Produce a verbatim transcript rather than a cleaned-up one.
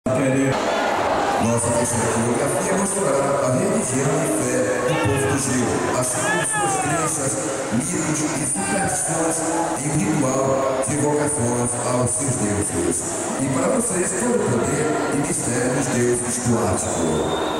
Nossa historiografia mostrará a religião e fé do povo do Geo, assim como suas crenças, mitos e superstições em um ritual de invocações aos seus deuses. E para vocês todo o poder e mistério dos deuses do Ártico.